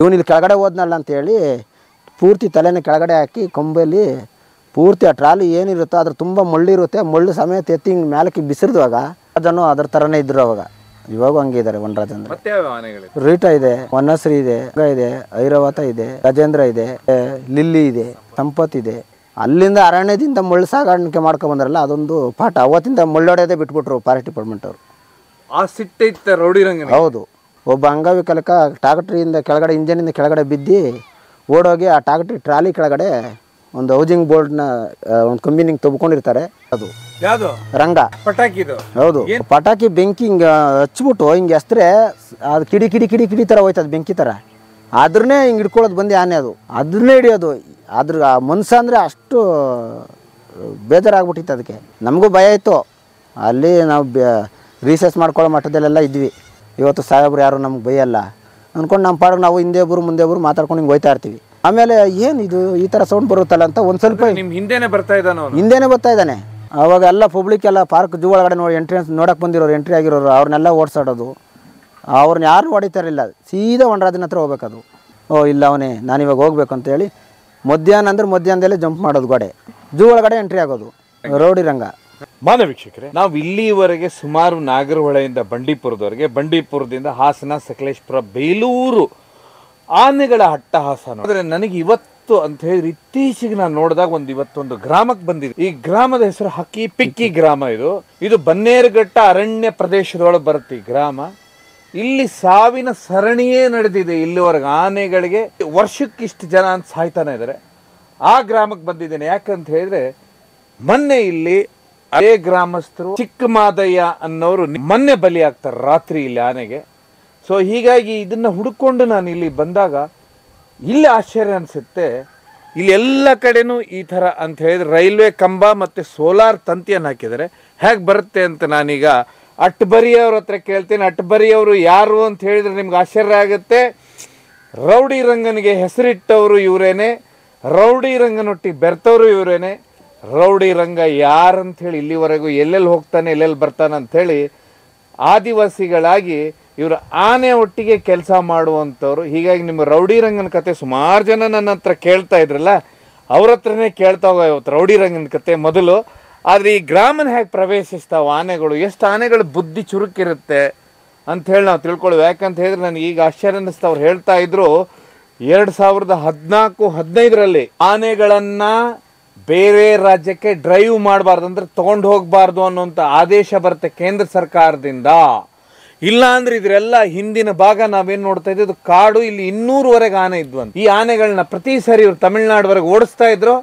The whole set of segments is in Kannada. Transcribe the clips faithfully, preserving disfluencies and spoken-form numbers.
ಇವನು ಇಲ್ಲಿ ಕೆಳಗಡೆ ಹೋದ್ನಲ್ಲ ಅಂತೇಳಿ ಪೂರ್ತಿ ತಲೆನ ಕೆಳಗಡೆ ಹಾಕಿ ಕೊಂಬಲ್ಲಿ ಪೂರ್ತಿ ಆ ಟ್ರಾಲಿ ಏನಿರುತ್ತೋ ಅದ್ರ ತುಂಬ ಮುಳ್ಳಿರುತ್ತೆ, ಮುಳ್ಳು ಸಮೇತ ಎತ್ತಿ ಹಿಂಗೆ ಮೇಲಕ್ಕೆ ಬಿಸಿರಿದುವಾಗ ಅದನ್ನು ಅದ್ರ ಥರನೇ ಇದ್ರು ಅವಾಗ. ಇವಾಗ ಹಂಗೆ ಇದ್ದಾರೆ ವನರಾಜ ಅಂದ್ರೆ. ರೀಟಾ ಇದೆ, ವನಶ್ರೀ ಇದೆ, ಇದೆ ಐರಾವತ ಇದೆ, ಗಜೇಂದ್ರ ಇದೆ, ಲಿಲ್ಲಿ ಇದೆ, ಸಂಪತ್ ಇದೆ. ಅಲ್ಲಿಂದ ಅರಣ್ಯದಿಂದ ಮುಳ್ಳು ಸಾಗಾಣಿಕೆ ಮಾಡ್ಕೊಂಡ್ ಬಂದ್ರಲ್ಲ ಅದೊಂದು ಪಾಠ. ಅವತ್ತಿಂದ ಮುಳ್ಳೊಡೆಯದೇ ಬಿಟ್ಬಿಟ್ರು ಫಾರೆಸ್ಟ್ ಡಿಪಾರ್ಟ್ಮೆಂಟ್ ಅವರು. ಆ ಸಿಟ್ಟೈತೆ ರೌಡಿ ರಂಗ. ಹೌದು, ಒಬ್ಬ ಅಂಗವಿಕಲಕ ಟ್ರಾಕ್ಟ್ರಿಯಿಂದ ಕೆಳಗಡೆ ಇಂಜನಿಂದ ಕೆಳಗಡೆ ಬಿದ್ದು ಓಡೋಗಿ ಆ ಟ್ರಾಕ್ಟ್ರಿ ಟ್ರಾಲಿ ಕೆಳಗಡೆ ಒಂದು ಹೌಸಿಂಗ್ ಬೋರ್ಡ್ನ ಒಂದು ಕಂಬಿನಿಂಗ್ ತಬ್ಕೊಂಡಿರ್ತಾರೆ. ಅದು ಯಾವುದು ರಂಗ ಪಟಾಕಿದು. ಹೌದು, ಪಟಾಕಿ ಬೆಂಕಿ ಹಿಂಗೆ ಹಚ್ಬಿಟ್ಟು ಹಿಂಗೆ ಎಸ್ತ್ರೆ ಅದು ಕಿಡಿ ಕಿಡಿ ಕಿಡಿ ಕಿಡಿ ಥರ ಹೋಯ್ತದ ಬೆಂಕಿ ಥರ. ಅದ್ರನ್ನೇ ಹಿಂಗೆ ಹಿಡ್ಕೊಳ್ಳೋದು ಬಂದು ಆನೆ ಅದು ಅದನ್ನೇ ಹಿಡಿಯೋದು. ಅದ್ರ ಮನ್ಸು ಅಂದರೆ ಅಷ್ಟು ಬೇಜಾರಾಗ್ಬಿಟ್ಟಿತ್ತು ಅದಕ್ಕೆ. ನಮಗೂ ಭಯ ಇತ್ತು. ಅಲ್ಲಿ ನಾವು ರೀಸರ್ಚ್ ಮಾಡ್ಕೊಳ್ಳೋ ಮಟ್ಟದಲ್ಲೆಲ್ಲ ಇದ್ವಿ. ಇವತ್ತು ಸಾಹೇಬ್ರು ಯಾರು ನಮ್ಗೆ ಭಯ ಅಲ್ಲ ಅಂದ್ಕೊಂಡು ನಮ್ಮ ಪಾಡಿಗೆ ನಾವು ಹಿಂದೆ ಒಬ್ಬರು ಮುಂದೆ ಒಬ್ಬರು ಮಾತಾಡ್ಕೊಂಡು ಹಿಂಗೆ ಹೋಯ್ತಾ ಇರ್ತೀವಿ. ಆಮೇಲೆ ಏನು ಇದು ಈ ಥರ ಸೌಂಡ್ ಬರುತ್ತಲ್ಲ ಅಂತ ಒಂದು ಸ್ವಲ್ಪ ನಿಮ್ಮ ಹಿಂದೆನೇ ಬರ್ತಾ ಇದ್ದಾನೆ ಹಿಂದೆನೇ ಬರ್ತಾ ಇದ್ದಾನೆ. ಅವಾಗ ಎಲ್ಲ ಪಬ್ಲಿಕ್ ಎಲ್ಲ ಪಾರ್ಕ್ ಜೂ ಒಳಗಡೆ ನೋಡಿ ಎಂಟ್ರೆನ್ಸ್ ನೋಡಕ್ಕೆ ಬಂದಿರೋರು, ಎಂಟ್ರಿ ಆಗಿರೋರು ಅವ್ರನ್ನೆಲ್ಲ ಓಡಿಸಾಡೋದು. ಅವ್ರನ್ನ ಯಾರು ಹೊಡಿತಾರಿಲ್ಲ, ಸೀದಾ ವನರಾಜನ ಹತ್ರ ಹೋಗ್ಬೇಕದು. ಓ ಇಲ್ಲ ಅವನೇ ನಾನು ಇವಾಗ ಹೋಗ್ಬೇಕು ಅಂತೇಳಿ ಮಧ್ಯಾಹ್ನ ಅಂದ್ರೆ ಮಧ್ಯಾಹ್ನದಲ್ಲೇ ಜಂಪ್ ಮಾಡೋದು, ಗೋಡೆ ಜೂ ಒಳಗಡೆ ಎಂಟ್ರಿ ಆಗೋದು. ರೌಡಿ ರಂಗ. ಮಾನವ ವೀಕ್ಷಕರೇ, ನಾವು ಇಲ್ಲಿವರೆಗೆ ಸುಮಾರು ನಾಗರಹೊಳೆಯಿಂದ ಬಂಡೀಪುರದವರೆಗೆ, ಬಂಡೀಪುರದಿಂದ ಹಾಸನ, ಸಕಲೇಶ್ಪುರ, ಬೇಲೂರು ಆನೆಗಳ ಅಟ್ಟಹಾಸ ನೋಡಿದ್ರೆ ನನಗೆ ಇವತ್ತು ಅಂತ ಹೇಳಿದ್ರೆ ಇತ್ತೀಚೆಗೆ ನಾನು ನೋಡಿದಾಗ ಒಂದು ಇವತ್ತೊಂದು ಗ್ರಾಮಕ್ಕೆ ಬಂದಿದೆ. ಈ ಗ್ರಾಮದ ಹೆಸರು ಹಕ್ಕಿ ಪಿಕ್ಕಿ ಗ್ರಾಮ. ಇದು ಇದು ಬನ್ನೇರುಘಟ್ಟ ಅರಣ್ಯ ಪ್ರದೇಶದೊಳಗೆ ಬರುತ್ತೆ ಈ ಗ್ರಾಮ. ಇಲ್ಲಿ ಸಾವಿನ ಸರಣಿಯೇ ನಡೆದಿದೆ ಇಲ್ಲಿವರೆಗೆ. ಆನೆಗಳಿಗೆ ವರ್ಷಕ್ಕೆ ಇಷ್ಟು ಜನ ಅಂತ ಸಾಯ್ತಾನೆ ಇದ್ದಾರೆ. ಆ ಗ್ರಾಮಕ್ಕೆ ಬಂದಿದ್ದೇನೆ ಯಾಕಂತ ಹೇಳಿದ್ರೆ ಮೊನ್ನೆ ಇಲ್ಲಿ ಅದೇ ಗ್ರಾಮಸ್ಥರು ಚಿಕ್ಕ ಮಾದಯ್ಯ ಅನ್ನೋರು ಮೊನ್ನೆ ಬಲಿ ಆಗ್ತಾರೆ ರಾತ್ರಿ ಇಲ್ಲಿ ಆನೆಗೆ. ಸೊ ಹೀಗಾಗಿ ಇದನ್ನ ಹುಡುಕೊಂಡು ನಾನು ಇಲ್ಲಿ ಬಂದಾಗ ಇಲ್ಲಿ ಆಶ್ಚರ್ಯ ಅನಿಸುತ್ತೆ. ಇಲ್ಲಿ ಎಲ್ಲ ಕಡೆನೂ ಈ ಥರ ಅಂತ ಹೇಳಿದ್ರೆ ರೈಲ್ವೆ ಕಂಬ ಮತ್ತು ಸೋಲಾರ್ ತಂತಿಯನ್ನು ಹಾಕಿದ್ದಾರೆ. ಹೇಗೆ ಬರುತ್ತೆ ಅಂತ ನಾನೀಗ ಅಟ್ಬರಿಯವ್ರ ಹತ್ರ ಕೇಳ್ತೇನೆ. ಅಟ್ಬರಿಯವರು ಯಾರು ಅಂತ ಹೇಳಿದ್ರೆ ನಿಮ್ಗೆ ಆಶ್ಚರ್ಯ ಆಗುತ್ತೆ. ರೌಡಿ ರಂಗನಿಗೆ ಹೆಸರಿಟ್ಟವರು ಇವರೇನೆ, ರೌಡಿ ರಂಗನೊಟ್ಟಿಗೆ ಬೆರ್ತವರು ಇವರೇನೆ. ರೌಡಿ ರಂಗ ಯಾರಂತ ಹೇಳಿ ಇಲ್ಲಿವರೆಗೂ ಎಲ್ಲೆಲ್ಲಿ ಹೋಗ್ತಾನೆ ಎಲ್ಲೆಲ್ಲಿ ಬರ್ತಾನೆ ಅಂಥೇಳಿ ಆದಿವಾಸಿಗಳಾಗಿ ಇವರು ಆನೆ ಒಟ್ಟಿಗೆ ಕೆಲಸ ಮಾಡುವಂಥವ್ರು. ಹೀಗಾಗಿ ನಿಮ್ಮ ರೌಡಿ ರಂಗನ ಕತೆ ಸುಮಾರು ಜನ ನನ್ನ ಹತ್ರ ಕೇಳ್ತಾ ಇದ್ರಲ್ಲ, ಅವ್ರ ಹತ್ರನೇ ಕೇಳ್ತಾ ಹೋಗ ಇವತ್ತು ರೌಡಿ ರಂಗನ ಕತೆ ಮೊದಲು. ಆದರೆ ಈ ಗ್ರಾಮನ ಹೇಗೆ ಪ್ರವೇಶಿಸ್ತಾವೆ ಆನೆಗಳು, ಎಷ್ಟು ಆನೆಗಳು ಬುದ್ಧಿ ಚುರುಕಿರುತ್ತೆ ಅಂಥೇಳಿ ನಾವು ತಿಳ್ಕೊಳ್ಳೋದು. ಯಾಕಂತ ಹೇಳಿದ್ರೆ ನನಗೆ ಈಗ ಆಶ್ಚರ್ಯ ಅನ್ನಿಸ್ತಾ ಅವ್ರು ಹೇಳ್ತಾ ಇದ್ರು ಎರಡು ಸಾವಿರದ ಹದಿನಾಲ್ಕು ಹದಿನೈದರಲ್ಲಿ ಆನೆಗಳನ್ನ ಬೇರೆ ರಾಜ್ಯಕ್ಕೆ ಡ್ರೈವ್ ಮಾಡಬಾರ್ದು ಅಂದ್ರೆ ತಗೊಂಡು ಹೋಗಬಾರ್ದು ಅನ್ನೋಂಥ ಆದೇಶ ಬರುತ್ತೆ ಕೇಂದ್ರ ಸರ್ಕಾರದಿಂದ. ಇಲ್ಲ ಅಂದ್ರೆ ಇದ್ರೆಲ್ಲ ಹಿಂದಿನ ಭಾಗ ನಾವೇನ್ ನೋಡ್ತಾ ಇದ್ದು ಕಾಡು. ಇಲ್ಲಿ ಇನ್ನೂರವರೆಗೆ ಆನೆ ಇದ್ವಂತ. ಈ ಆನೆಗಳನ್ನ ಪ್ರತಿ ಸರಿ ಇವ್ರು ತಮಿಳ್ನಾಡುವರೆಗೆ ಓಡಿಸ್ತಾ ಇದ್ರು.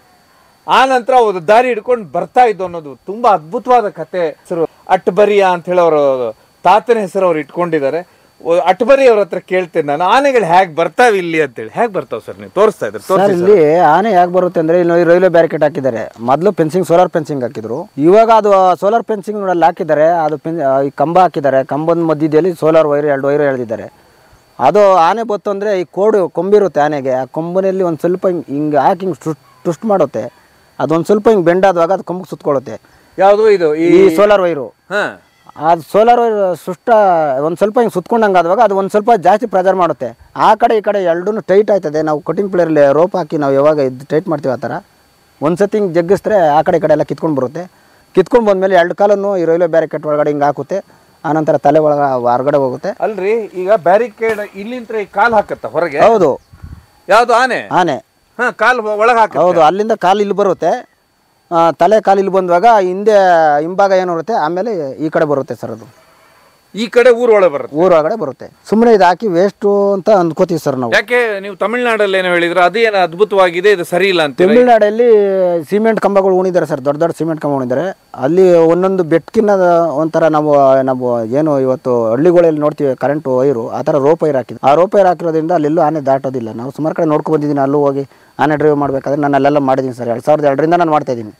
ಆ ನಂತರ ಅವ್ರು ದಾರಿ ಹಿಡ್ಕೊಂಡು ಬರ್ತಾ ಇದ್ದು ಅನ್ನೋದು ತುಂಬಾ ಅದ್ಭುತವಾದ ಕತೆ. ಹೆಸರು ಅಟ್ಬರಿಯ ಅಂತ ಹೇಳಿ ಅವರು ತಾತನ ಹೆಸರು ಅವ್ರು ಇಟ್ಕೊಂಡಿದ್ದಾರೆ. ಅಟ್ಬರಿ ಅವ್ರ ಹತ್ರ ಕೇಳ್ತೇನೆ ನಾನು, ಆನೆಗಳು ಹೇಗೆ ಬರ್ತಾವೆ ಇಲ್ಲಿ ಅಂತೇಳಿ. ಹೇಗೆ ಬರ್ತಾವೆ ಸರ್ ನೀವು ತೋರಿಸ್ತಾ ಇದ್ರೆ? ಸರ್ ಇಲ್ಲಿ ಆನೆ ಹೇಗೆ ಬರುತ್ತೆ ಅಂದ್ರೆ ಇಲ್ಲಿ ರೈಲ್ವೆ ಬ್ಯಾರಿಕೇಡ್ ಹಾಕಿದ್ದಾರೆ. ಮೊದಲು ಫೆನ್ಸಿಂಗ್ ಸೋಲಾರ್ ಫೆನ್ಸಿಂಗ್ ಹಾಕಿದ್ರು. ಇವಾಗ ಅದು ಸೋಲಾರ್ ಫೆನ್ಸಿಂಗ್ ನೋಡಲ್ಲಿ ಹಾಕಿದ್ದಾರೆ. ಅದು ಈ ಕಂಬ ಹಾಕಿದ್ದಾರೆ. ಕಂಬದ ಮಧ್ಯದಲ್ಲಿ ಸೋಲಾರ್ ವೈರ್ ಎರಡು ವೈರ್ ಎಳೆದಿದ್ದಾರೆ. ಅದು ಆನೆ ಬತ್ತು ಅಂದರೆ ಈ ಕೋಡು ಕೊಂಬಿರುತ್ತೆ ಆನೆಗೆ. ಆ ಕೊಂಬಿನಲ್ಲಿ ಒಂದು ಸ್ವಲ್ಪ ಹಿಂಗೆ ಹಿಂಗೆ ಹಾಕಿ ಹಿಂಗೆ ಟ್ವಿಸ್ಟ್ ಮಾಡುತ್ತೆ. ಅದೊಂದು ಸ್ವಲ್ಪ ಹಿಂಗೆ ಬೆಂಡಾದಾಗ ಅದು ಕೊಂಬಕ್ಕೆ ಸುತ್ಕೊಳ್ಳುತ್ತೆ. ಯಾವುದು ಇದು? ಈ ಸೋಲಾರ್ ವೈರು. ಹಾಂ, ಅದು ಸೋಲಾರ್ ವೈರ್ ಸುಷ್ಟ ಒಂದು ಸ್ವಲ್ಪ ಹಿಂಗೆ ಸುತ್ಕೊಂಡಂಗೆ ಆದಾಗ ಅದು ಒಂದು ಸ್ವಲ್ಪ ಜಾಸ್ತಿ ಪ್ರೆಜರ್ ಮಾಡುತ್ತೆ. ಆ ಕಡೆ ಈ ಕಡೆ ಎರಡೂ ಟೈಟ್ ಆಯ್ತದೆ. ನಾವು ಕಟಿಂಗ್ ಪ್ಲೇಯರಲ್ಲಿ ರೋಪ್ ಹಾಕಿ ನಾವು ಯಾವಾಗ ಇದು ಟೈಟ್ ಮಾಡ್ತೀವಿ ಆ ಥರ ಒಂದು ಸತಿ ಹಿಂಗೆ ಜಗ್ಗಿಸಿದ್ರೆ ಆ ಕಡೆ ಈ ಕಡೆ ಎಲ್ಲ ಕಿತ್ಕೊಂಡು ಬರುತ್ತೆ. ಕಿತ್ಕೊಂಡು ಬಂದಮೇಲೆ ಎರಡು ಕಾಲನ್ನು ಈ ರೈಲ್ವೆ ಬ್ಯಾರಿಕೇಡ್ ಒಳಗಡೆ ಹಿಂಗೆ ಹಾಕುತ್ತೆ. ಆನಂತರ ತಲೆ ಒಳಗೆ ಹೊರಗಡೆ ಹೋಗುತ್ತೆ. ಅಲ್ರಿ, ಈಗ ಬ್ಯಾರಿಕೇಡ್ ಇಲ್ಲಿಂದ ಕಾಲು ಹಾಕತ್ತ ಹೊರಗೆ? ಹೌದು. ಯಾವುದು ಆನೆ? ಆನೆ ಹಾಂ, ಕಾಲು ಒಳಗೆ ಹಾಕ. ಹೌದು, ಅಲ್ಲಿಂದ ಕಾಲು ಇಲ್ಲಿ ಬರುತ್ತೆ. ತಲೆ ಕಾಲು ಇಲ್ಲಿ ಬಂದಾಗ ಹಿಂದೆ ಹಿಂಭಾಗ ಏನು ಬರುತ್ತೆ, ಆಮೇಲೆ ಈ ಕಡೆ ಬರುತ್ತೆ ಸರ್. ಅದು ಈ ಕಡೆ ಊರೊಳಗೆ ಬರುತ್ತೆ, ಊರೊಳಗಡೆ ಬರುತ್ತೆ. ಸುಮ್ಮನೆ ಇದು ಹಾಕಿ ವೇಸ್ಟು ಅಂತ ಅಂದ್ಕೋತೀವಿ ಸರ್ ನಾವು. ಯಾಕೆ ನೀವು ತಮಿಳ್ನಾಡಲ್ಲಿ ಏನೋ ಹೇಳಿದ್ರೆ ಅದೇನು ಅದ್ಭುತವಾಗಿದೆ, ಇದು ಸರಿ ಇಲ್ಲ ಅಂತ. ತಮಿಳ್ನಾಡಲ್ಲಿ ಸಿಮೆಂಟ್ ಕಂಬಗಳು ಉಣಿದ್ದಾರೆ ಸರ್, ದೊಡ್ಡ ದೊಡ್ಡ ಸಿಮೆಂಟ್ ಕಂಬ ಉಣಿದ್ದಾರೆ. ಅಲ್ಲಿ ಒಂದೊಂದು ಬೆಟ್ಕಿನ ಒಂಥರ ನಾವು ನಾವು ಏನು ಇವತ್ತು ಹಳ್ಳಿಗಳಲ್ಲಿ ನೋಡ್ತೀವಿ ಕರೆಂಟ್ ವೈರು, ಆ ಥರ ರೋಪ್ ವೈರ್ ಹಾಕಿದ್ವಿ. ಆ ರೋಪ್ ವೈರ್ ಹಾಕಿರೋದ್ರಿಂದ ಅಲ್ಲೆಲ್ಲೂ ಆನೆ ದಾಟೋದಿಲ್ಲ. ನಾವು ಸುಮಾರು ಕಡೆ ನೋಡ್ಕೊ ಬಂದಿದ್ದೀನಿ. ಅಲ್ಲೂ ಹೋಗಿ ಆನೆ ಡ್ರೈವ್ ಮಾಡಬೇಕಾದ್ರೆ ನಾನು ಅಲ್ಲೆಲ್ಲ ಮಾಡಿದ್ದೀನಿ ಸರ್. ಎರಡು ಸಾವಿರದ ಎರಡರಿಂದ ನಾನು ಮಾಡ್ತಾಯಿದ್ದೀನಿ.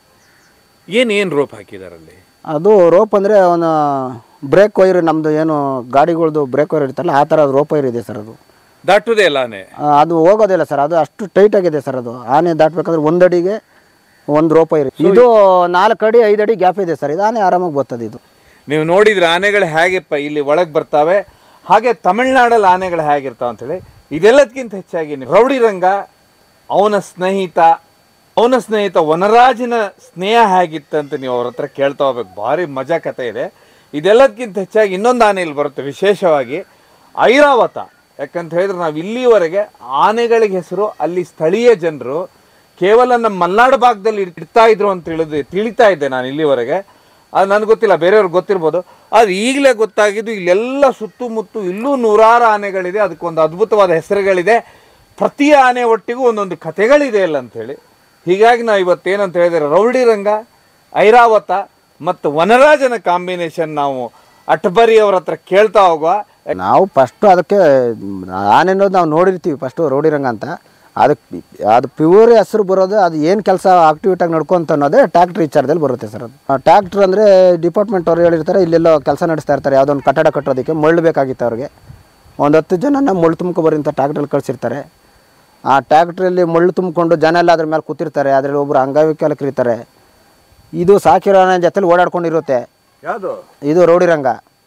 ಏನು ಏನು ರೋಪ್ ಹಾಕಿದಾರಲ್ಲಿ? ಅದು ರೋಪ್ ಅಂದರೆ ಒಂದು ಬ್ರೇಕ್ ವೈರ್, ನಮ್ಮದು ಏನು ಗಾಡಿಗಳದ್ದು ಬ್ರೇಕ್ ವೈರ್ ಇರುತ್ತಲ್ಲ ಆ ಥರ ರೋಪ್ ವೈರ್ ಇದೆ ಸರ್. ಅದು ದಾಟೋದೇ ಇಲ್ಲ ಆನೆ, ಅದು ಹೋಗೋದಿಲ್ಲ ಸರ್. ಅದು ಅಷ್ಟು ಟೈಟ್ ಆಗಿದೆ ಸರ್. ಅದು ಆನೆ ದಾಟಬೇಕಾದ್ರೆ ಒಂದು ಅಡಿಗೆ ಒಂದು ರೋಪ್ ವೈರ್. ಇದು ನಾಲ್ಕು ಅಡಿ ಐದು ಅಡಿ ಗ್ಯಾಪ್ ಇದೆ ಸರ್. ಇದು ಆನೆ ಆರಾಮಾಗಿ ಬರ್ತದೆ. ಇದು ನೀವು ನೋಡಿದ್ರೆ ಆನೆಗಳು ಹೇಗೆಪ್ಪ ಇಲ್ಲಿ ಒಳಗೆ ಬರ್ತಾವೆ, ಹಾಗೆ ತಮಿಳ್ನಾಡಲ್ಲಿ ಆನೆಗಳು ಹೇಗಿರ್ತಾವೆ ಅಂಥೇಳಿ. ಇದೆಲ್ಲದಕ್ಕಿಂತ ಹೆಚ್ಚಾಗಿ ರೌಡಿ ರಂಗ, ಅವನ ಸ್ನೇಹಿತ ಅವನ ಸ್ನೇಹಿತ ವನರಾಜನ ಸ್ನೇಹ ಹೇಗಿತ್ತಂತ ನೀವು ಅವ್ರ ಹತ್ರ ಕೇಳ್ತಾ ಹೋಗ್ಬೇಕು. ಭಾರಿ ಮಜಾ ಕಥೆ ಇದೆ. ಇದೆಲ್ಲದಕ್ಕಿಂತ ಹೆಚ್ಚಾಗಿ ಇನ್ನೊಂದು ಆನೆ ಇಲ್ಲಿ ಬರುತ್ತೆ ವಿಶೇಷವಾಗಿ, ಐರಾವತ. ಯಾಕಂತ ಹೇಳಿದ್ರೆ ನಾವು ಇಲ್ಲಿವರೆಗೆ ಆನೆಗಳಿಗೆ ಹೆಸರು ಅಲ್ಲಿ ಸ್ಥಳೀಯ ಜನರು ಕೇವಲ ನಮ್ಮ ಮಲೆನಾಡು ಭಾಗದಲ್ಲಿ ಇಡ್ತಾ ಇದ್ರು ಅಂತ ತಿಳಿದು ತಿಳಿತಾ ಇದ್ದೆ ನಾನು ಇಲ್ಲಿವರೆಗೆ. ಅದು ನನಗೆ ಗೊತ್ತಿಲ್ಲ, ಬೇರೆಯವ್ರಿಗೆ ಗೊತ್ತಿರ್ಬೋದು. ಆದರೆ ಈಗಲೇ ಗೊತ್ತಾಗಿದ್ದು ಇಲ್ಲೆಲ್ಲ ಸುತ್ತಮುತ್ತ ಇಲ್ಲೂ ನೂರಾರು ಆನೆಗಳಿದೆ, ಅದಕ್ಕೊಂದು ಅದ್ಭುತವಾದ ಹೆಸರುಗಳಿದೆ, ಪ್ರತಿ ಆನೆ ಒಟ್ಟಿಗೂ ಒಂದೊಂದು ಕಥೆಗಳಿದೆ ಅಲ್ಲ ಅಂಥೇಳಿ. ಹೀಗಾಗಿ ನಾವು ಇವತ್ತೇನಂತ ಹೇಳಿದರೆ ರೌಡಿ ರಂಗ, ಐರಾವತ ಮತ್ತು ವನರಾಜನ ಕಾಂಬಿನೇಷನ್ ನಾವು ಅಟ್ಬರಿ ಅವ್ರ ಹತ್ರ ಕೇಳ್ತಾ ಹೋಗುವ. ನಾವು ಫಸ್ಟು ಅದಕ್ಕೆ ಆನೆ ಅನ್ನೋದು ನಾವು ನೋಡಿರ್ತೀವಿ ಫಸ್ಟು ರೌಡಿ ರಂಗ ಅಂತ. ಅದಕ್ಕೆ ಅದು ಪ್ಯೂರ್ ಹೆಸರು ಬರೋದು ಅದು ಏನು ಕೆಲಸ ಆಕ್ಟಿವಿಟಾಗಿ ನಡ್ಕೊಂತ ಅನ್ನೋದೇ ಟ್ಯಾಕ್ಟ್ರ್ ವಿಚಾರದಲ್ಲಿ ಬರುತ್ತೆ ಸರ್. ಅದು ಟ್ಯಾಕ್ಟ್ರ್ ಅಂದರೆ ಡಿಪಾರ್ಟ್ಮೆಂಟ್ ಅವ್ರು ಹೇಳಿರ್ತಾರೆ, ಇಲ್ಲೆಲ್ಲೋ ಕೆಲಸ ನಡೆಸ್ತಾ ಇರ್ತಾರೆ, ಯಾವುದೋ ಒಂದು ಕಟ್ಟಡ ಕಟ್ಟೋದಕ್ಕೆ ಮಳ್ಳು ಬೇಕಾಗಿತ್ತು ಅವ್ರಿಗೆ. ಒಂದು ಹತ್ತು ಜನನ ಮಳ್ಳು ತುಂಬ್ಕೊಬರಿ ಅಂತ ಟ್ಯಾಕ್ಟ್ರಲ್ಲಿ ಕಳಿಸಿರ್ತಾರೆ. ಆ ಟ್ಯಾಕ್ಟ್ರಲ್ಲಿ ಮಳ್ಳು ತುಂಬಿಕೊಂಡು ಜನ ಎಲ್ಲ ಅದ್ರ ಮೇಲೆ ಕೂತಿರ್ತಾರೆ. ಅದರಲ್ಲಿ ಒಬ್ಬರು ಅಂಗವಿಕಲಕರು ಇರ್ತಾರೆ. ಇದು ಸಾಕಿರೋ ಆನೆ ಜೊತೆಲಿ ಓಡಾಡ್ಕೊಂಡಿರುತ್ತೆ. ಯಾವುದು ಇದು ರೌಡಿ ರಂಗ.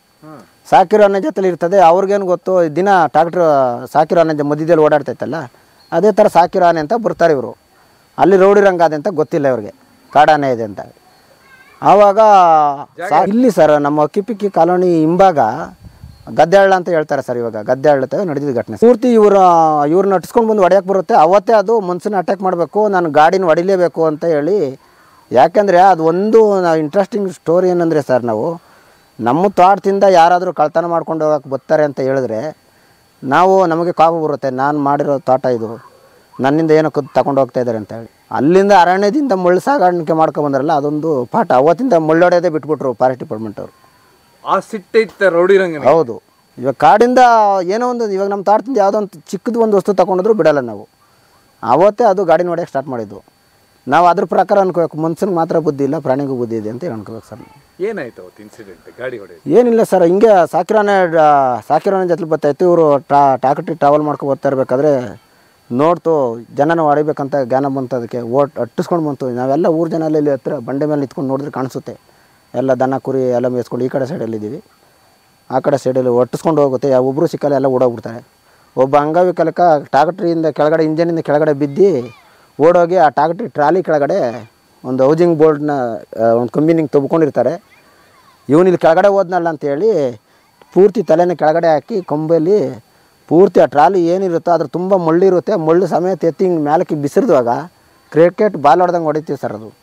ಸಾಕಿರೋ ಆನೆ ಜೊತೆಲಿ ಇರ್ತದೆ. ಅವ್ರಿಗೇನು ಗೊತ್ತು, ದಿನ ಟ್ಯಾಕ್ಟ್ರ್ ಸಾಕಿರೋ ಆನೆ ಮಧ್ಯದಲ್ಲಿ ಓಡಾಡ್ತೈತಲ್ಲ, ಅದೇ ಥರ ಸಾಕಿರೋ ಆನೆ ಅಂತ ಬರ್ತಾರೆ ಇವರು. ಅಲ್ಲಿ ರೌಡಿ ರಂಗ ಅದೆ ಅಂತ ಗೊತ್ತಿಲ್ಲ ಇವ್ರಿಗೆ, ಕಾಡಾನೆ ಇದೆ ಅಂತ. ಆವಾಗ ಇಲ್ಲಿ ಸರ್ ನಮ್ಮ ಅಕ್ಕಿಪಿಕ್ಕಿ ಕಾಲೋನಿ ಹಿಂಭಾಗ ಗದ್ದೆಹಳ್ಳ ಅಂತ ಹೇಳ್ತಾರೆ ಸರ್. ಇವಾಗ ಗದ್ದೆಹಳ್ಳ ನಡೆದಿದ್ದ ಘಟನೆ ಪೂರ್ತಿ ಇವರು ಇವ್ರನ್ನ ನಟಿಸ್ಕೊಂಡು ಬಂದು ಹೊಡೆಯಕ್ಕೆ ಬರುತ್ತೆ. ಅವತ್ತೇ ಅದು ಮನ್ಸನ್ನ ಅಟ್ಯಾಕ್ ಮಾಡಬೇಕು, ನಾನು ಗಾಡಿನ ಹೊಡಿಲೇಬೇಕು ಅಂತ ಹೇಳಿ. ಯಾಕೆಂದರೆ ಅದು ಒಂದು ನಾವು ಇಂಟ್ರೆಸ್ಟಿಂಗ್ ಸ್ಟೋರಿ ಏನಂದರೆ ಸರ್, ನಾವು ನಮ್ಮ ತೋಟದಿಂದ ಯಾರಾದರೂ ಕಳ್ತನ ಮಾಡ್ಕೊಂಡು ಹೋಗಕ್ಕೆ ಬರ್ತಾರೆ ಅಂತ ಹೇಳಿದ್ರೆ ನಾವು ನಮಗೆ ಕಾಬು ಬರುತ್ತೆ, ನಾನು ಮಾಡಿರೋ ತೋಟ ಇದು, ನನ್ನಿಂದ ಏನೋ ಕದ್ದು ತಗೊಂಡು ಹೋಗ್ತಾ ಇದ್ದಾರೆ ಅಂತ ಹೇಳಿ. ಅಲ್ಲಿಂದ ಅರಣ್ಯದಿಂದ ಮುಳ್ಳು ಸಾಗಾಣಿಕೆ ಮಾಡ್ಕೊಂಬಂದ್ರಲ್ಲ, ಅದೊಂದು ಪಾಠ. ಅವತ್ತಿಂದ ಮುಳ್ಳೊಡೆಯೋದೇ ಬಿಟ್ಬಿಟ್ರು ಫಾರೆಸ್ಟ್ ಡಿಪಾರ್ಟ್ಮೆಂಟ್ ಅವರು. ಆ ಸಿಟ್ಟೈತೆ ರೌಡಿ ರಂಗ. ಹೌದು. ಇವಾಗ ಕಾಡಿಂದ ಏನೋ ಒಂದು, ಇವಾಗ ನಮ್ಮ ತೋಟದಿಂದ ಯಾವುದೋ ಒಂದು ಚಿಕ್ಕದು ಒಂದು ವಸ್ತು ತಗೊಂಡಿದ್ರು ಬಿಡಲ್ಲ ನಾವು. ಆವತ್ತೇ ಅದು ಗಾಡಿ ನೋಡೋಕ್ಕೆ ಸ್ಟಾರ್ಟ್ ಮಾಡಿದ್ದು. ನಾವು ಅದ್ರ ಪ್ರಕಾರ ಅನ್ಕೋಬೇಕು, ಮನ್ಸನ್ಗೆ ಮಾತ್ರ ಬುದ್ಧಿ ಇಲ್ಲ, ಪ್ರಾಣಿಗೂ ಬುದ್ಧಿ ಇದೆ ಅಂತ ಅನ್ಕೋಬೇಕು ಸರ್. ಏನಾಯ್ತು ಅವತ್ತು ಇನ್ಸಿಡೆಂಟ್ ಗಾಡಿ ಹೊಡೆಯೋದು? ಏನಿಲ್ಲ ಸರ್, ಹಿಂಗೆ ಸಾಕಿರಾನೆ ಸಾಕಿರಾನೆ ಜೊತೆ ಬರ್ತಾಯಿತ್ತು. ಇವರು ಟ್ರಾ ಟ್ಯಾಕ್ಟ್ರಿ ಟ್ರಾವೆಲ್ ಮಾಡ್ಕೊ ಬರ್ತಾ ಇರಬೇಕಾದ್ರೆ ನೋಡ್ತು ಜನನ ಹೊಡಿಬೇಕಂತ ಜ್ಞಾನ ಬಂತು. ಅದಕ್ಕೆ ಓಟ್ ಅಟ್ಟಿಸ್ಕೊಂಡು ಬಂತು. ನಾವೆಲ್ಲ ಊರು ಜನ ಅಲ್ಲಿ ಹತ್ರ ಬಂಡೆ ಮೇಲೆ ನಿಂತ್ಕೊಂಡು ನೋಡಿದ್ರೆ ಕಾಣಿಸುತ್ತೆ. ಎಲ್ಲ ದನ ಕುರಿ ಎಲ್ಲ ಮೇಯಿಸ್ಕೊಂಡು ಈ ಕಡೆ ಸೈಡಲ್ಲಿದ್ದೀವಿ, ಆ ಕಡೆ ಸೈಡಲ್ಲಿ ಒಟ್ಟಿಸ್ಕೊಂಡು ಹೋಗುತ್ತೆ. ಒಬ್ಬರು ಸಿಕ್ಕಲ್ಲ, ಎಲ್ಲ ಓಡೋಗ್ಬಿಡ್ತಾರೆ. ಒಬ್ಬ ಅಂಗವಿಕಲಕ ಟ್ಯಾಕ್ಟ್ರಿಯಿಂದ ಕೆಳಗಡೆ, ಇಂಜನಿಂದ ಕೆಳಗಡೆ ಬಿದ್ದು ಓಡೋಗಿ ಆ ಟ್ಯಾಕ್ಟ್ರಿ ಟ್ರಾಲಿ ಕೆಳಗಡೆ ಒಂದು ಹೌಸಿಂಗ್ ಬೋರ್ಡ್ನ ಒಂದು ಕಂಬಿನಿಂಗ್ ತೊಬ್ಕೊಂಡಿರ್ತಾರೆ. ಇವನು ಇಲ್ಲಿ ಕೆಳಗಡೆ ಹೋದ್ನಲ್ಲ ಅಂತೇಳಿ ಪೂರ್ತಿ ತಲೆನ ಕೆಳಗಡೆ ಹಾಕಿ ಕೊಂಬಲ್ಲಿ ಪೂರ್ತಿ ಆ ಟ್ರಾಲಿ ಏನಿರುತ್ತೋ ಅದ್ರ ತುಂಬ ಮುಳ್ಳಿರುತ್ತೆ. ಮುಳ್ಳು ಸಮೇತ ಎತ್ತಿ ಹಿಂಗೆ ಮೇಲಕ್ಕೆ ಬಿಸಿರಿದುವಾಗ ಕ್ರಿಕೆಟ್ ಬಾಲ್ ಹೊಡೆದಂಗೆ ಹೊಡಿತೀವಿ ಸರ್. ಅದು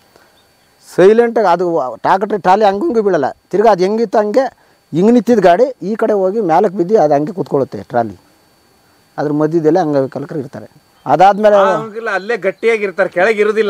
ಸೈಲೆಂಟಾಗಿ ಅದು ಟ್ಯಾಕ್ಟ್ರಿ ಟ್ರಾಲಿ ಹಂಗಂಗೂ ಬೀಳಲ್ಲ. ತಿರ್ಗಿ ಅದು ಹೆಂಗಿತ್ತು ಹಂಗೆ ಹಿಂಗೆ ನಿಂತಿದ್ದ ಗಾಡಿ ಈ ಕಡೆ ಹೋಗಿ ಮೇಲಕ್ಕೆ ಬಿದ್ದು ಅದು ಹಂಗೆ ಕೂತ್ಕೊಳ್ಳುತ್ತೆ ಟ್ರಾಲಿ. ಅದ್ರ ಮಧ್ಯದಲ್ಲೇ ಅಂಗವಿಕಲಕರು ಇರ್ತಾರೆ. ಅದಾದಮೇಲೆ ಅಲ್ಲೇ ಗಟ್ಟಿಯಾಗಿರ್ತಾರೆ, ಕೆಳಗಿರೋದಿಲ್ಲ,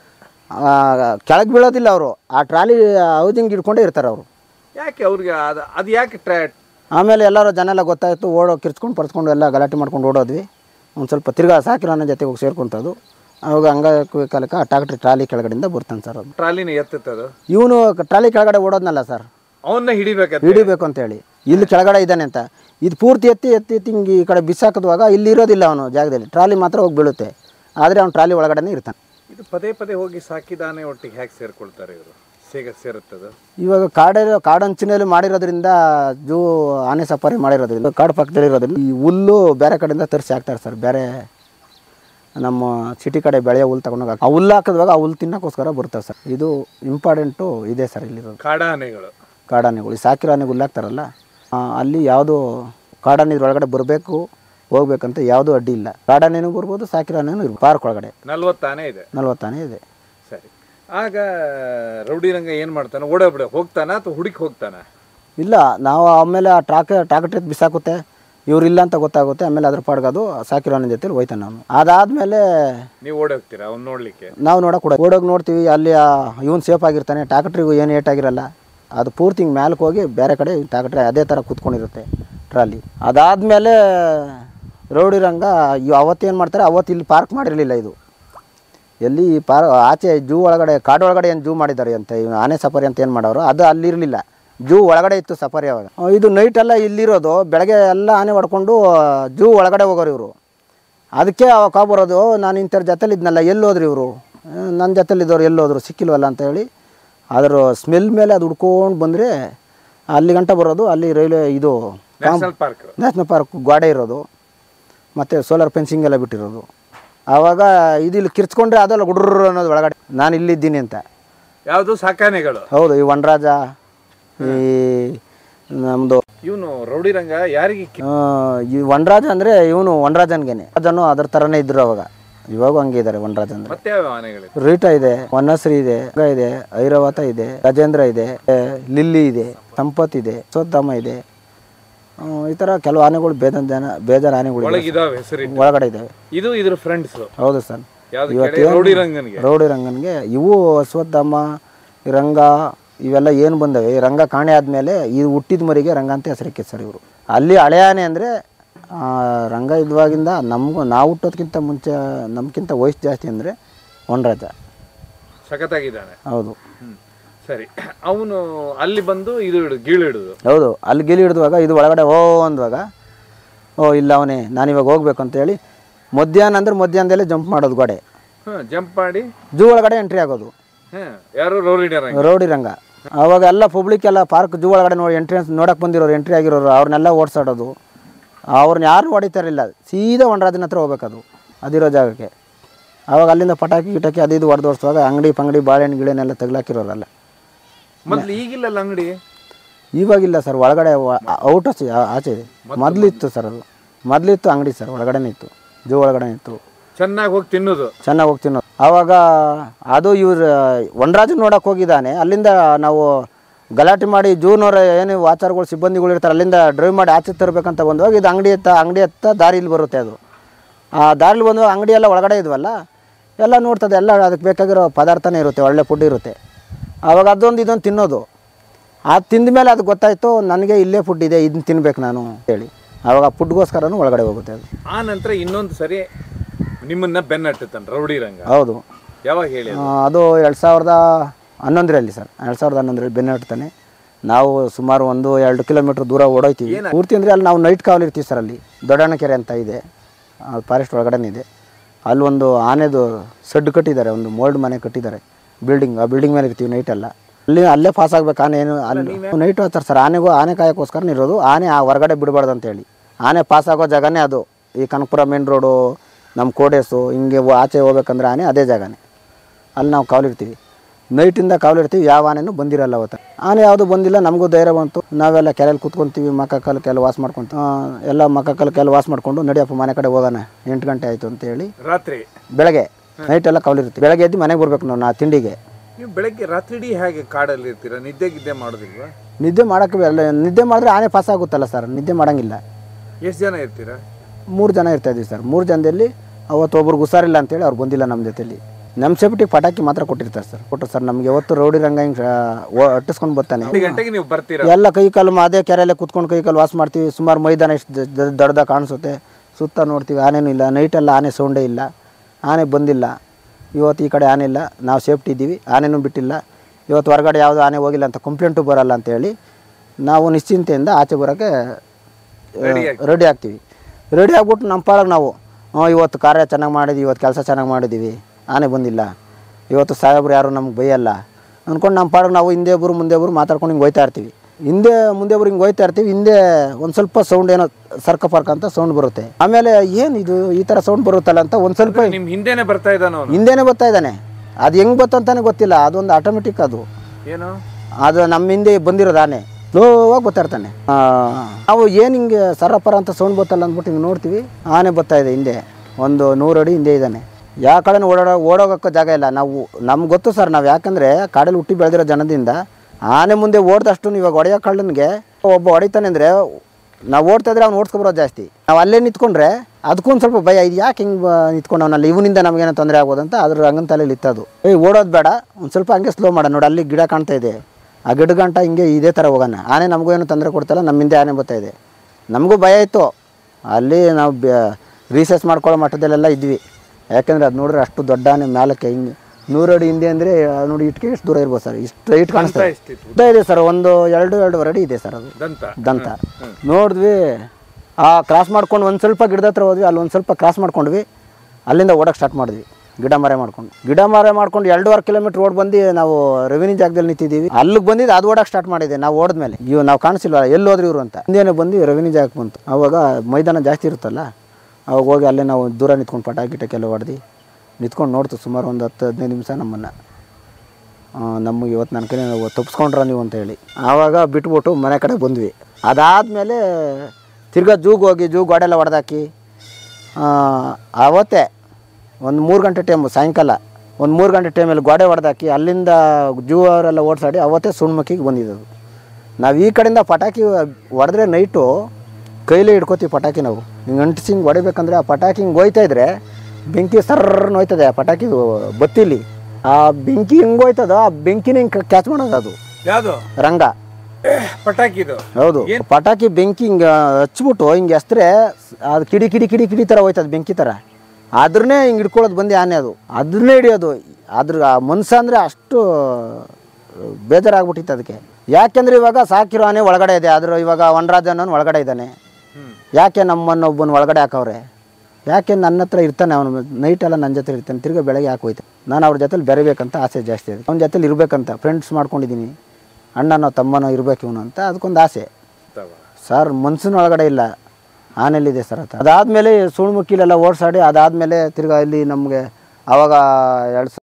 ಕೆಳಗೆ ಬೀಳೋದಿಲ್ಲ ಅವರು. ಆ ಟ್ರಾಲಿ ಹೌಸಿಂಗ್ ಹಿಡ್ಕೊಂಡೇ ಇರ್ತಾರೆ ಅವರು. ಯಾಕೆ ಅವ್ರಿಗೆ ಅದು ಅದು ಯಾಕೆ ಟ್ರಾ ಆಮೇಲೆ ಎಲ್ಲರೂ ಜನ ಎಲ್ಲ ಗೊತ್ತಾಯಿತು, ಓಡೋ ಕಿರ್ಚ್ಕೊಂಡು ಪರ್ಸ್ಕೊಂಡು ಎಲ್ಲ ಗಲಾಟೆ ಮಾಡ್ಕೊಂಡು ಓಡೋದ್ವಿ. ಒಂದು ಸ್ವಲ್ಪ ತಿರ್ಗಾ ಸಾಕಿರೋನ ಜೊತೆ ಹೋಗಿ ಸೇರ್ಕೊಂತದ್ದು. ಅವಾಗ ಅಂಗವಿಕಲಕ ಟ್ಯಾಕ್ಟ್ರಿ ಟ್ರಾಲಿ ಕೆಳಗಡೆಯಿಂದ ಬರ್ತಾನೆ ಸರ್. ಅದು ಟ್ರಾಲಿನ ಎತ್ತದು, ಇವನು ಟ್ರಾಲಿ ಕೆಳಗಡೆ ಓಡೋದ್ನಲ್ಲ ಸರ್, ಅವನ್ನ ಹಿಡಿಬೇಕು ಹಿಡಿಬೇಕು ಅಂತೇಳಿ ಇಲ್ಲಿ ಕೆಳಗಡೆ ಇದ್ದಾನೆ ಅಂತ. ಇದು ಪೂರ್ತಿ ಎತ್ತಿ ಎತ್ತಿ ಎತ್ತಿ ಹಿಂಗೆ ಈ ಕಡೆ ಬಿಸಾಕಿದುವಾಗ ಇಲ್ಲಿ ಇರೋದಿಲ್ಲ ಅವನು ಜಾಗದಲ್ಲಿ, ಟ್ರಾಲಿ ಮಾತ್ರ ಹೋಗಿ ಬೀಳುತ್ತೆ. ಆದರೆ ಅವ್ನು ಟ್ರಾಲಿ ಒಳಗಡೆ ಇರ್ತಾನೆ. ಇದು ಪದೇ ಪದೇ ಹೋಗಿ ಸಾಕಿದಾನೆ ಒಟ್ಟಿಗೆ ಹೇಗೆ ಸೇರ್ಕೊಳ್ತಾರೆ ಇವರು? ಸೇಗ ಸೇರುತ್ತದು ಇವಾಗ ಕಾಡಲ್ಲಿ ಕಾಡಂಚಿನಲ್ಲಿ ಮಾಡಿರೋದ್ರಿಂದ, ಜೂ ಆನೆ ಸಫಾರಿ ಮಾಡಿರೋದ್ರಿಂದ, ಕಾಡು ಪಕ್ಕದಲ್ಲಿ ಇರೋದ್ರಿಂದ ಈ ಹುಲ್ಲು ಬೇರೆ ಕಡೆಯಿಂದ ತರಿಸಿ ಹಾಕ್ತಾರೆ ಸರ್. ಬೇರೆ ನಮ್ಮ ಸಿಟಿ ಕಡೆ ಬೆಳೆಯೋ ಹುಲ್ಲು ತಗೊಂಡೋಗಿ ಆ ಹುಲ್ಲು ಹಾಕಿದ್ವಾಗ ಆ ಹುಲ್ಲು ತಿನ್ನೋಕ್ಕೋಸ್ಕರ ಬರ್ತಾರೆ ಸರ್. ಇದು ಇಂಪಾರ್ಟೆಂಟು ಇದೆ ಸರ್ ಇಲ್ಲಿರೋದು. ಕಾಡಾನೆಗಳು ಕಾಡಾನೆಗಳು ಸಾಕಿರೋ ಆನೆಗೆ ಹುಲ್ಲು ಹಾಕ್ತಾರಲ್ಲ, ಅಲ್ಲಿ ಯಾವುದು ಕಾಡಾನೆ ಒಳಗಡೆ ಬರಬೇಕು ಹೋಗ್ಬೇಕಂತ ಯಾವುದೂ ಅಡ್ಡಿ ಇಲ್ಲ. ಕಾಡಾನೇನೂ ಬರ್ಬೋದು, ಸಾಕಿರೋ ಆನೆನೂ ಇರ್ಬೋದು. ಪಾರ್ಕ್ ಒಳಗಡೆ ನಲ್ವತ್ತು ಆನೆ ಇದೆ. ನಲ್ವತ್ತು ಆನೆ ಇದೆ. ಸರಿ, ಆಗ ರೌಡಿ ರಂಗ ಏನು ಮಾಡ್ತಾನೆ? ಓಡೋಬಿಡ ಹೋಗ್ತಾನ ಅಥವಾ ಹುಡುಕಿ ಹೋಗ್ತಾನ? ಇಲ್ಲ, ನಾವು ಆಮೇಲೆ ಆ ಟ್ರಾಕ್ ಟ್ರಾಕ್ಟ್ರಿ ಬಿಸಾಕುತ್ತೆ, ಇವ್ರು ಇಲ್ಲ ಅಂತ ಗೊತ್ತಾಗುತ್ತೆ. ಆಮೇಲೆ ಅದ್ರ ಪಾಡ್ಗದು ಸಾಕಿರೋ ಆನೆ ಜೊತೆಲಿ ಹೋಯ್ತಾನೆ ಅವನು. ಅದಾದಮೇಲೆ ನೀವು ಓಡೋಗ್ತೀರಾ ಅವ್ನು ನೋಡಲಿಕ್ಕೆ? ನಾವು ನೋಡೋಕೆ ಕೂಡ ಓಡೋಗಿ ನೋಡ್ತೀವಿ. ಅಲ್ಲಿ ಇವನು ಸೇಫ್ ಆಗಿರ್ತಾನೆ, ಟ್ರಾಕ್ಟ್ರಿಗೂ ಏನು ಏಟಾಗಿರಲ್ಲ. ಅದು ಪೂರ್ತಿ ಹಿಂಗೆ ಮ್ಯಾಲಕ್ಕೆ ಹೋಗಿ ಬೇರೆ ಕಡೆ ಟ್ರಾಕ್ಟ್ರಿ ಅದೇ ಥರ ಕೂತ್ಕೊಂಡಿರುತ್ತೆ ಟ್ರಾಲಿ. ಅದಾದಮೇಲೆ ರೌಡಿ ರಂಗ ಇವು ಅವತ್ತೇನು ಮಾಡ್ತಾರೆ, ಅವತ್ತು ಇಲ್ಲಿ ಪಾರ್ಕ್ ಮಾಡಿರಲಿಲ್ಲ. ಇದು ಎಲ್ಲಿ ಪಾರ್ ಆಚೆ ಜೂ ಒಳಗಡೆ, ಕಾಡು ಒಳಗಡೆ ಏನು ಜೂ ಮಾಡಿದ್ದಾರೆ ಅಂತ, ಆನೆ ಸಫಾರಿ ಅಂತ ಏನು ಮಾಡೋರು, ಅದು ಅಲ್ಲಿರಲಿಲ್ಲ. ಜೂ ಒಳಗಡೆ ಇತ್ತು ಸಫಾರಿ. ಅವಾಗ ಇದು ನೈಟೆಲ್ಲ ಇಲ್ಲಿರೋದು, ಬೆಳಗ್ಗೆ ಎಲ್ಲ ಆನೆ ಹೊಡ್ಕೊಂಡು ಜೂ ಒಳಗಡೆ ಹೋಗೋರು ಇವರು. ಅದಕ್ಕೆ ಅವಾಗ ಕಾವು ಬರೋದು, ನಾನು ಇಂಥವ್ರ ಜೊತೆಲಿ ಇದ್ನಲ್ಲ, ಎಲ್ಲಿ ಹೋದ್ರಿ ಇವರು, ನನ್ನ ಜೊತೆಲಿದ್ದವ್ರು ಎಲ್ಲಿ ಹೋದ್ರು, ಸಿಕ್ಕಿಲ್ವಲ್ಲ ಅಂತ ಹೇಳಿ ಅದರ ಸ್ಮೆಲ್ ಮೇಲೆ ಅದು ಹುಡ್ಕೊಂಡು ಬಂದರೆ ಅಲ್ಲಿ ಗಂಟ ಬರೋದು. ಅಲ್ಲಿ ರೈಲ್ವೆ ಇದು ನ್ಯಾಷನಲ್ ಪಾರ್ಕ್ ನ್ಯಾಷನಲ್ ಪಾರ್ಕ್ ಗೋಡೆ ಇರೋದು. ಮತ್ತು ಸೋಲಾರ್ ಫೆನ್ಸಿಂಗ್ ಎಲ್ಲ ಬಿಟ್ಟಿರೋದು. ಆವಾಗ ಇದು ಇಲ್ಲಿ ಕಿರ್ಚ್ಕೊಂಡ್ರೆ ಅದೆಲ್ಲ ಗುಡ್ರು ಅನ್ನೋದು ಒಳಗಡೆ ನಾನು ಇಲ್ಲಿದ್ದೀನಿ ಅಂತ. ಯಾವುದು ಸಾಕಾನೆಗಳು? ಹೌದು, ಈ ವನರಾಜ, ಈ ನಮ್ಮದು ಇವನು ರೌಡಿ ರಂಗ ಯಾರಿಗೆ? ಈ ವನರಾಜ ಅಂದರೆ ಇವನು ವನರಾಜನ್ಗೇನೆ, ಅದನ್ನು ಅದ್ರ ಥರನೇ ಇದ್ರು ಅವಾಗ. ಇವಾಗ ಹಂಗೆ ಇದ್ದಾರೆ ವನರಾಜ ಅಂದರೆ. ಮತ್ತೆ ಯಾವ ಆನೆಗಳು? ರೀಟಾ ಇದೆ, ವನಶ್ರೀ ಇದೆ, ಇದೆ, ಐರಾವತ ಇದೆ, ಗಜೇಂದ್ರ ಇದೆ, ಲಿಲ್ಲಿ ಇದೆ, ಸಂಪತ್ ಇದೆ, ಸೋದ್ದಾಮ ಇದೆ. ಈ ಥರ ಕೆಲವು ಆನೆಗಳು ಬೇಜಾನ್ ಜನ ಬೇಜಾನ್ ಆನೆಗಳು ಒಳಗಡೆ ಇದ್ದಾವೆ. ಇದು ಇದ್ರ ಫ್ರೆಂಡ್ಸ್. ಹೌದು ಸರ್. ರೌಡಿ ರಂಗನ್ಗೆ ರೌಡಿ ರಂಗನ್ಗೆ ಇವು ಅಶ್ವತ್ಥಾಮ, ರಂಗ ಇವೆಲ್ಲ ಏನು ಬಂದವೆ. ಈ ರಂಗ ಕಾಣೆ ಆದಮೇಲೆ ಇದು ಹುಟ್ಟಿದ ಮರಿಗೆ ರಂಗ ಅಂತ ಹೆಸರಿಕ್ಕೆ ಸರ್ ಇವರು. ಅಲ್ಲಿ ಹಳೆ ಆನೆ ಅಂದರೆ ರಂಗ ಇದ್ವಾಗಿಂದ ನಮಗೂ ನಾವು ಹುಟ್ಟೋದಕ್ಕಿಂತ ಮುಂಚೆ ನಮ್ಗಿಂತ ವಯಸ್ಸು ಜಾಸ್ತಿ ಅಂದರೆ ವನರಾಜ ಸಖತ್ತಾಗಿದ್ದಾನೆ. ಹೌದು. ಸರಿ, ಅವನು ಅಲ್ಲಿ ಬಂದು ಇದು ಗೀಳು ಹಿಡಿದು. ಹೌದು, ಅಲ್ಲಿ ಗಿಳಿ ಹಿಡಿದುವಾಗ ಇದು ಒಳಗಡೆ ಓ ಅಂದುವಾಗ ಓ ಇಲ್ಲ ಅವನೇ ನಾನು ಇವಾಗ ಹೋಗ್ಬೇಕು ಅಂತೇಳಿ ಮಧ್ಯಾಹ್ನ ಅಂದ್ರೆ ಮಧ್ಯಾಹ್ನದಲ್ಲೇ ಜಂಪ್ ಮಾಡೋದು ಗೋಡೆ. ಜಂಪ್ ಮಾಡಿ ಜೂ ಒಳಗಡೆ ಎಂಟ್ರಿ ಆಗೋದು. ಯಾರು? Rowdy rowdy Ranga. ಅವಾಗ ಎಲ್ಲ ಪಬ್ಲಿಕ್ ಎಲ್ಲ ಪಾರ್ಕ್ ಜೂ ಒಳಗಡೆ ನೋಡಿ ಎಂಟ್ರೆನ್ಸ್ ನೋಡಕ್ಕೆ ಬಂದಿರೋರು, ಎಂಟ್ರಿ ಆಗಿರೋರು ಅವ್ರನ್ನೆಲ್ಲ ಓಡಿಸಾಡೋದು. ಅವ್ರನ್ನ ಯಾರು ಹೊಡಿತಾರಿಲ್ಲ, ಸೀದಾ ವನರಾಜನ ಹತ್ರ ಹೋಗ್ಬೇಕದು ಅದಿರೋ ಜಾಗಕ್ಕೆ. ಆವಾಗ ಅಲ್ಲಿಂದ ಪಟಾಕಿ ಗಿಟಾಕಿ ಅದು ಇದು ಹೊಡೆದು ಓಡಿಸುವಾಗ ಅಂಗಡಿ ಪಂಗಡಿ ಬಾಳೆಹಣ್ಣು ಗಿಳೆನೆಲ್ಲ ತಗ್ಲಾಕಿರೋರಲ್ಲ. ಮೊದಲು ಈಗಿಲ್ಲ ಅಂಗಡಿ? ಇವಾಗಿಲ್ಲ ಸರ್, ಒಳಗಡೆ ಔಟ್ ಆಚೆ ಇದೆ. ಮೊದಲಿತ್ತು ಸರ್, ಅದು ಮೊದಲಿತ್ತು ಅಂಗಡಿ ಸರ್, ಒಳಗಡೆನೇ ಇತ್ತು, ಜೂ ಒಳಗಡೆ ಇತ್ತು. ಚೆನ್ನಾಗಿ ಹೋಗಿ ತಿನ್ನೋದು ಚೆನ್ನಾಗಿ ಹೋಗಿ ತಿನ್ನೋದು. ಆವಾಗ ಅದು ಇವ್ರು ವನರಾಜನ ನೋಡೋಕೆ ಹೋಗಿದ್ದಾನೆ. ಅಲ್ಲಿಂದ ನಾವು ಗಲಾಟೆ ಮಾಡಿ ಜೂನವ್ರ ಏನು ವಾಚರ್ಗಳು ಸಿಬ್ಬಂದಿಗಳು ಇರ್ತಾರೆ ಅಲ್ಲಿಂದ ಡ್ರೈವ್ ಮಾಡಿ ಆಚೆ ತರಬೇಕಂತ ಬಂದಾಗ ಇದು ಅಂಗಡಿ ಎತ್ತ ಅಂಗಡಿ ಎತ್ತ ದಾರಿಲಿ ಬರುತ್ತೆ. ಅದು ಆ ದಾರಿಲಿ ಬಂದಾಗ ಅಂಗಡಿ ಎಲ್ಲ ಒಳಗಡೆ ಇದ್ವಲ್ಲ ಎಲ್ಲ ನೋಡ್ತದೆ, ಎಲ್ಲ ಅದಕ್ಕೆ ಬೇಕಾಗಿರೋ ಪದಾರ್ಥನೇ ಇರುತ್ತೆ, ಒಳ್ಳೆ ಫುಡ್ ಇರುತ್ತೆ. ಆವಾಗ ಅದೊಂದು ಇದೊಂದು ತಿನ್ನೋದು. ಅದು ತಿಂದ ಮೇಲೆ ಅದು ಗೊತ್ತಾಯಿತು ನನಗೆ ಇಲ್ಲೇ ಫುಡ್ ಇದೆ, ಇದನ್ನ ತಿನ್ಬೇಕು ನಾನು ಹೇಳಿ. ಆವಾಗ ಫುಡ್ಗೋಸ್ಕರನೂ ಒಳಗಡೆ ಹೋಗುತ್ತೆ ಅದು. ಆ ನಂತರ ಇನ್ನೊಂದು ಸರಿ ನಿಮ್ಮನ್ನ ಬೆನ್ನಟ್ಟುತ್ತಾನೆ ರೌಡಿ ರಂಗ. ಹೌದು. ಯಾವಾಗ ಹೇಳಿ? ಅದು ಎರಡು ಸಾವಿರದ ಹನ್ನೊಂದರಲ್ಲಿ ಸರ್, ಎರಡು ಸಾವಿರದ ಹನ್ನೊಂದರಲ್ಲಿ ಬೆನ್ನಟ್ಟುತ್ತಾನೆ. ನಾವು ಸುಮಾರು ಒಂದು ಎರಡು ಕಿಲೋಮೀಟ್ರ್ ದೂರ ಓಡೋಯ್ತೀವಿ ಪೂರ್ತಿ. ಅಂದರೆ ಅಲ್ಲಿ ನಾವು ನೈಟ್ ಕಾವಲು ಇರ್ತೀವಿ ಸರ್. ಅಲ್ಲಿ ದೊಡ್ಡಣ್ಣಕೆರೆ ಅಂತ ಇದೆ, ಫಾರೆಸ್ಟ್ ಒಳಗಡೆ ಇದೆ. ಅಲ್ಲಿ ಒಂದು ಆನೆದು ಸೆಡ್ ಕಟ್ಟಿದ್ದಾರೆ, ಒಂದು ಮೋಲ್ಡ್ ಮನೆ ಕಟ್ಟಿದ್ದಾರೆ, ಬಿಲ್ಡಿಂಗ್. ಆ ಬಿಲ್ಡಿಂಗ್ ಮೇಲೆ ಇರ್ತೀವಿ ನೈಟೆಲ್ಲ. ಅಲ್ಲಿ ಅಲ್ಲೇ ಪಾಸ್ ಆಗ್ಬೇಕು ಆನೆ. ಏನು ಅಲ್ಲಿ ನೈಟ್ ಹೋಗ್ತಾರೆ ಸರ್, ಆನೆಗೂ ಆನೆ ಕಾಯೋಕ್ಕೋಸ್ಕರ ಇರೋದು. ಆನೆ ಆ ಹೊರಗಡೆ ಬಿಡಬಾರ್ದು ಅಂತೇಳಿ ಆನೆ ಪಾಸ್ ಆಗೋ ಜಾಗನೇ ಅದು. ಈ ಕನಕಪುರ ಮೇನ್ ರೋಡು, ನಮ್ಮ ಕೋಡೇಸು ಹಿಂಗೆ ಆಚೆ ಹೋಗ್ಬೇಕಂದ್ರೆ ಆನೆ ಅದೇ ಜಾಗನೇ. ಅಲ್ಲಿ ನಾವು ಕಾವಲಿರ್ತೀವಿ, ನೈಟಿಂದ ಕಾವಲಿರ್ತೀವಿ. ಯಾವ ಆನೆನೂ ಬಂದಿರಲ್ಲ ಅವತ್ತು. ಆನೆ ಯಾವುದು ಬಂದಿಲ್ಲ, ನಮಗೂ ಧೈರ್ಯ ಬಂತು. ನಾವೆಲ್ಲ ಕೆರೆಯಲ್ಲಿ ಕೂತ್ಕೊತೀವಿ, ಮಕ್ಕ ಕಲ್ಲು ಕೆಲ ವಾಸ ಮಾಡ್ಕೊತೀವಿ. ಎಲ್ಲ ಮಕ್ಕ ಕಲ್ಲು ಕೆಲ ವಾಸ ಮಾಡಿಕೊಂಡು ನಡಿಯಪ್ಪ ಮನೆ ಕಡೆ ಹೋಗೋಣ, ಎಂಟು ಗಂಟೆ ಆಯಿತು ಅಂತೇಳಿ ರಾತ್ರಿ ಬೆಳಗ್ಗೆ ನೈಟೆಲ್ಲ ಕಾವಲಿರ್ತೀವಿ. ಬೆಳಗ್ಗೆ ಎದ್ದು ಮನೆಗೆ ಬರ್ಬೇಕು ನಾವು ನಾ ತಿಂಡಿಗೆ. ನೀವು ಬೆಳಗ್ಗೆ ರಾತ್ರಿ ಹೇಗೆ ಕಾಡಲ್ಲಿ ಇರ್ತೀರಾ? ನಿದ್ದೆ ಗಿದ್ದೆ ಮಾಡೋದಿಲ್ವಾ? ನಿದ್ದೆ ಮಾಡೋಕ್ಕೆ ನಿದ್ದೆ ಮಾಡಿದ್ರೆ ಆನೆ ಪಾಸ್ ಆಗುತ್ತಲ್ಲ ಸರ್, ನಿದ್ದೆ ಮಾಡೋಂಗಿಲ್ಲ. ಎಷ್ಟು ಜನ ಇರ್ತೀರಾ? ಮೂರು ಜನ ಇರ್ತಾ ಇದ್ದೀವಿ ಸರ್. ಮೂರು ಜನದಲ್ಲಿ ಅವತ್ತು ಒಬ್ರಿಗೆ ಹುಷಾರಿಲ್ಲ ಅಂತೇಳಿ ಅವ್ರು ಬಂದಿಲ್ಲ ನಮ್ಮ ಜೊತೆಲಿ. ನಮ್ಮ ಸೇಫ್ಟಿಗೆ ಪಟಾಕಿ ಮಾತ್ರ ಕೊಟ್ಟಿರ್ತಾರೆ ಸರ್. ಕೊಟ್ಟರು ಸರ್ ನಮಗೆ ಯಾವತ್ತು ರೌಡಿ ರಂಗ ಹಿಂಗೆ ಅಟ್ಟಿಸ್ಕೊಂಡು ಬರ್ತಾನೆ. ನೀವು ಬರ್ತೀರಾ? ಎಲ್ಲ ಕೈ ಕಾಲು ಅದೇ ಕೆರೆಯಲ್ಲೇ ಕುತ್ಕೊಂಡು ಕೈ ಕಾಲು ವಾಸ ಮಾಡ್ತೀವಿ. ಸುಮಾರು ಮೈದಾನ ಎಷ್ಟು ದೊಡ್ಡದಾಗ ಕಾಣಿಸುತ್ತೆ, ಸುತ್ತ ನೋಡ್ತೀವಿ. ಆನೆನೂ ಇಲ್ಲ, ನೈಟೆಲ್ಲ ಆನೆ ಸೌಂಡೇ ಇಲ್ಲ, ಆನೆ ಬಂದಿಲ್ಲ. ಇವತ್ತು ಈ ಕಡೆ ಆನೆ ಇಲ್ಲ, ನಾವು ಸೇಫ್ಟಿ ಇದ್ದೀವಿ, ಆನೆನೂ ಬಿಟ್ಟಿಲ್ಲ. ಇವತ್ತು ಹೊರಗಡೆ ಯಾವುದು ಆನೆ ಹೋಗಿಲ್ಲ ಅಂತ ಕಂಪ್ಲೇಂಟು ಬರಲ್ಲ ಅಂತೇಳಿ ನಾವು ನಿಶ್ಚಿಂತೆಯಿಂದ ಆಚೆ ಬರೋಕ್ಕೆ ರೆಡಿ ಆಗ್ತೀವಿ. ರೆಡಿ ಆಗ್ಬಿಟ್ಟು ನಮ್ಮ ಪಾಳಗೆ ನಾವು ಇವತ್ತು ಕಾರ್ಯ ಚೆನ್ನಾಗಿ ಮಾಡಿದ್ವಿ, ಇವತ್ತು ಕೆಲಸ ಚೆನ್ನಾಗಿ ಮಾಡಿದ್ದೀವಿ, ಆನೆ ಬಂದಿಲ್ಲ, ಇವತ್ತು ಸಾಹೇಬ್ರು ಯಾರು ನಮ್ಗೆ ಬೈಯಲ್ಲ ಅಂದ್ಕೊಂಡು ನಮ್ಮ ಪಾಡಕ್ಕೆ ನಾವು ಹಿಂದೆ ಒಬ್ಬರು ಮುಂದೆ ಒಬ್ಬರು ಮಾತಾಡ್ಕೊಂಡು ಹಿಂಗೆ ಹೋಯ್ತಾ ಇರ್ತೀವಿ. ಹಿಂದೆ ಮುಂದೆ ಒಬ್ರು ಹಿಂಗೆ ಹೋಯ್ತಾ ಇರ್ತೀವಿ. ಹಿಂದೆ ಒಂದು ಸ್ವಲ್ಪ ಸೌಂಡ್ ಏನೋ ಸರ್ಕ ಪರ್ಕ ಅಂತ ಸೌಂಡ್ ಬರುತ್ತೆ. ಆಮೇಲೆ ಏನು ಇದು ಈ ಥರ ಸೌಂಡ್ ಬರುತ್ತಲ್ಲ ಅಂತ ಒಂದು ಸ್ವಲ್ಪ ನಿಮ್ಮ ಹಿಂದೆನೇ ಬರ್ತಾ ಇದ್ದಾನೆ, ಹಿಂದೆನೇ ಬರ್ತಾ ಇದ್ದಾನೆ. ಅದು ಹೆಂಗೆ ಬತ್ತಂತಾನೆ ಗೊತ್ತಿಲ್ಲ, ಅದೊಂದು ಆಟೋಮೆಟಿಕ್. ಅದು ಏನು ಅದು ನಮ್ಮ ಹಿಂದೆ ಬಂದಿರೋದು ಆನೆ ಸ್ಲೋವಾಗಿ ಬರ್ತಾ ಇರ್ತಾನೆ. ನಾವು ಏನು ಹಿಂಗೆ ಸರಪರ ಅಂತ ಸೌಂಡ್ ಬತ್ತಲ್ಲ ಅಂದ್ಬಿಟ್ಟು ಹಿಂಗೆ ನೋಡ್ತೀವಿ, ಆನೆ ಬರ್ತಾ ಇದೆ ಹಿಂದೆ, ಒಂದು ನೂರು ಅಡಿ ಹಿಂದೆ ಇದ್ದಾನೆ. ಯಾವ ಕಡೆ ಓಡಾಡೋ ಓಡೋಗೋಕ್ಕೂ ಜಾಗ ಇಲ್ಲ. ನಾವು ನಮ್ಗೆ ಗೊತ್ತು ಸರ್, ನಾವು ಯಾಕಂದರೆ ಕಾಡಲ್ಲಿ ಹುಟ್ಟಿ ಬೆಳೆದಿರೋ ಜನದಿಂದ ಆನೆ ಮುಂದೆ ಓಡ್ದಷ್ಟು ಇವಾಗ ಹೊಡೆಯೋ ಕಳ್ಳನಿಗೆ ಒಬ್ಬ ಹೊಡಿತಾನೆ ಅಂದರೆ ನಾವು ಓಡ್ತಾ ಇದ್ರೆ ಅವ್ನು ಓಡಿಸ್ಕೊಬರೋದು ಜಾಸ್ತಿ. ನಾವು ಅಲ್ಲೇ ನಿಂತ್ಕೊಂಡ್ರೆ ಅದಕ್ಕೂ ಒಂದು ಸ್ವಲ್ಪ ಭಯ, ಇದು ಯಾಕೆ ಹಿಂಗೆ ನಿಂತ್ಕೊಂಡು ಅವನಲ್ಲಿ ಇವನಿಂದ ನಮಗೇನೋ ತೊಂದರೆ ಆಗೋದಂತ ಅದ್ರ ಹಂಗನ ತಲೆಯಲ್ಲಿ ಇತ್ತದು. ಏಯ್ ಓಡೋದು ಬೇಡ, ಒಂದು ಸ್ವಲ್ಪ ಹಂಗೆ ಸ್ಲೋ ಮಾಡೋಣ. ನೋಡಿ ಅಲ್ಲಿ ಗಿಡ ಕಾಣ್ತಾ ಇದೆ, ಆ ಗಿಡ ಗಂಟ ಹಿಂಗೆ ಇದೇ ಥರ ಹೋಗೋಣ. ಆನೆ ನಮಗೂ ಏನೂ ತೊಂದರೆ ಕೊಡ್ತಾಯಿಲ್ಲ, ನಮ್ಮ ಹಿಂದೆ ಆನೆ ಬರ್ತಾ ಇದೆ. ನಮಗೂ ಭಯ ಇತ್ತು. ಅಲ್ಲಿ ನಾವು ರೀಸರ್ಚ್ ಮಾಡ್ಕೊಳ್ಳೋ ಮಟ್ಟದಲ್ಲೆಲ್ಲ ಇದ್ವಿ. ಯಾಕೆಂದರೆ ಅದು ನೋಡಿದ್ರೆ ಅಷ್ಟು ದೊಡ್ಡ ಆನೆ ಮ್ಯಾಲಕ್ಕೆ ಹಿಂಗೆ ನೂರು ಅಡಿ ಹಿಂದೆ ಅಂದರೆ ನೋಡಿ ಇಟ್ಕೆ ಎಷ್ಟು ದೂರ ಇರ್ಬೋದು ಸರ್. ಇಷ್ಟು ರೈಟ್ ಕಾಣಿಸ್ತಾ ಇದೆ ಸರ್. ಒಂದು ಎರಡು ಎರಡೂವರೆ ಅಡಿ ಇದೆ ಸರ್ ಅದು ದಂತ. ನೋಡಿದ್ವಿ, ಆ ಕ್ರಾಸ್ ಮಾಡ್ಕೊಂಡು ಒಂದು ಸ್ವಲ್ಪ ಗಿಡದ ಹತ್ರ ಹೋದ್ವಿ. ಅಲ್ಲಿ ಒಂದು ಸ್ವಲ್ಪ ಕ್ರಾಸ್ ಮಾಡ್ಕೊಂಡ್ವಿ, ಅಲ್ಲಿಂದ ಓಡೋಕ್ಕೆ ಸ್ಟಾರ್ಟ್ ಮಾಡಿದ್ವಿ ಗಿಡ ಮರೆ ಮಾಡ್ಕೊಂಡು. ಗಿಡ ಮರೆ ಮಾಡ್ಕೊಂಡು ಎರಡೂವರೆ ಕಿಲೋಮೀಟ್ರ್ ಓಡ್ ಬಂದು ನಾವು ರೆವಿನ್ಯೂ ಜಾಗದಲ್ಲಿ ನಿಂತಿದ್ದೀವಿ. ಅಲ್ಲಿಗೆ ಬಂದಿದ್ದು ಅದು ಓಡೋಕ್ಕೆ ಸ್ಟಾರ್ಟ್ ಮಾಡಿದೆ. ನಾವು ಓಡಿದ್ಮೇಲೆ ಇವು ನಾವು ಕಾಣಿಸಿಲ್ವ ಎಲ್ಲಿ ಹೋದ್ರಿ ಇವರು ಅಂತ ಹಿಂದೇನೆ ಬಂದು ರೆವಿನ್ಯೂ ಜಾಗಕ್ಕೆ ಬಂತು. ಆವಾಗ ಮೈದಾನ ಜಾಸ್ತಿ ಇರುತ್ತಲ್ಲ, ಅವಾಗ ಹೋಗಿ ಅಲ್ಲೇ ನಾವು ದೂರ ನಿಂತ್ಕೊಂಡು ಪಟಾಕಿ ಗಿಟಕ್ಕೆಲ್ಲ ಹೊಡೆದು ನಿಂತ್ಕೊಂಡು ನೋಡ್ತು ಸುಮಾರು ಒಂದು ಹತ್ತು ಹದಿನೈದು ನಿಮಿಷ ನಮ್ಮನ್ನು. ನಮಗೆ ಇವತ್ತು ನನ್ನ ಕೈಲಿ ನಾವು ತಪ್ಪಿಸ್ಕೊಂಡ್ರ ನೀವು ಅಂತ ಹೇಳಿ ಆವಾಗ ಬಿಟ್ಬಿಟ್ಟು ಮನೆ ಕಡೆ ಬಂದ್ವಿ. ಅದಾದಮೇಲೆ ತಿರ್ಗಾ ಜೂಗೆ ಹೋಗಿ ಜೂ ಗೋಡೆಲ್ಲ ಹೊಡೆದಾಕಿ ಆವತ್ತೇ ಒಂದು ಮೂರು ಗಂಟೆ ಟೈಮು ಸಾಯಂಕಾಲ ಒಂದು ಮೂರು ಗಂಟೆ ಟೈಮಲ್ಲಿ ಗೋಡೆ ಹೊಡೆದಾಕಿ ಅಲ್ಲಿಂದ ಜೂ ಅವರೆಲ್ಲ ಓಡಿಸಾಡಿ ಅವತ್ತೇ ಸುಣ್ಮಕ್ಕಿಗೆ ಬಂದಿದ್ದದು. ನಾವು ಈ ಕಡೆಯಿಂದ ಪಟಾಕಿ ಹೊಡೆದ್ರೆ ನೈಟು ಕೈಲೇ ಹಿಡ್ಕೋತೀವಿ ಪಟಾಕಿ. ನಾವು ಹಿಂಗೆ ಅಂಟಿಸಿ ಹಿಂಗೆ ಹೊಡಿಬೇಕಂದ್ರೆ ಆ ಪಟಾಕಿ ಹಿಂಗೆ ಹೋಯ್ತಾಯಿದ್ರೆ ಬೆಂಕಿ ಸರ್ರನ್ನ ಹೋಯ್ತದೆ ಆ ಪಟಾಕಿದು ಬತ್ತಿಲಿ. ಆ ಬೆಂಕಿ ಹಿಂಗೆ ಹೋಯ್ತದೋ ಆ ಬೆಂಕಿನ ಹಿಂಗೆ ಕ್ಯಾಚ್ ಮಾಡೋದು ಅದು ಯಾವುದು ರಂಗ ಪಟಾಕಿದು. ಹೌದು, ಪಟಾಕಿ ಬೆಂಕಿ ಹಿಂಗೆ ಹಚ್ಬಿಟ್ಟು ಹಿಂಗೆ ಎಸ್ತರೆ ಅದು ಕಿಡಿ ಕಿಡಿ ಕಿಡಿ ಕಿಡಿ ಥರ ಹೋಯ್ತದೆ ಬೆಂಕಿ ಥರ. ಅದನ್ನೇ ಹಿಂಗೆ ಹಿಡ್ಕೊಳ್ಳೋದು ಬಂದು ಆನೆ ಅದು ಅದನ್ನೇ ಹಿಡಿಯೋದು. ಅದ್ರ ಆ ಮನ್ಸು ಅಂದರೆ ಅಷ್ಟು ಬೇಜಾರಾಗ್ಬಿಟ್ಟಿತ್ತು ಅದಕ್ಕೆ. ಯಾಕೆಂದರೆ ಇವಾಗ ಸಾಕಿರೋ ಆನೆ ಒಳಗಡೆ ಇದೆ, ಆದರೂ ಇವಾಗ ವನರಾಜ ಅನ್ನೋನು ಒಳಗಡೆ ಇದ್ದಾನೆ. ಯಾಕೆ ನಮ್ಮನ್ನೊಬ್ಬನ ಒಳಗಡೆ ಹಾಕವ್ರೆ? ಯಾಕೆ ನನ್ನ ಹತ್ರ ಇರ್ತಾನೆ ಅವನು, ನೈಟೆಲ್ಲ ನನ್ನ ಜೊತೆ ಇರ್ತಾನೆ, ತಿರ್ಗಿ ಬೆಳಗ್ಗೆ ಯಾಕೆ ಹೋಯ್ತು. ನಾನು ಅವ್ರ ಜೊತೆಲಿ ಬೆರಿಬೇಕಂತ ಆಸೆ ಜಾಸ್ತಿ ಇದೆ. ಅವ್ನ ಜೊತೆಲಿ ಇರಬೇಕಂತ ಫ್ರೆಂಡ್ಸ್ ಮಾಡ್ಕೊಂಡಿದ್ದೀನಿ, ಅಣ್ಣನೋ ತಮ್ಮನೋ ಇರಬೇಕು ಇವನು ಅಂತ ಅದಕ್ಕೊಂದು ಆಸೆ ಸರ್. ಮನ್ಸಿನ ಒಳಗಡೆ ಇಲ್ಲ, ಆನೆಯಲ್ಲಿದೆ ಸರ್ ಅಂತ. ಅದಾದಮೇಲೆ ಸುಳ್ಮುಕ್ಕಿಲೆಲ್ಲ ಓಡಿಸಾಡಿ ಅದಾದಮೇಲೆ ತಿರ್ಗಿ ಇಲ್ಲಿ ನಮಗೆ ಆವಾಗ ಎರಡು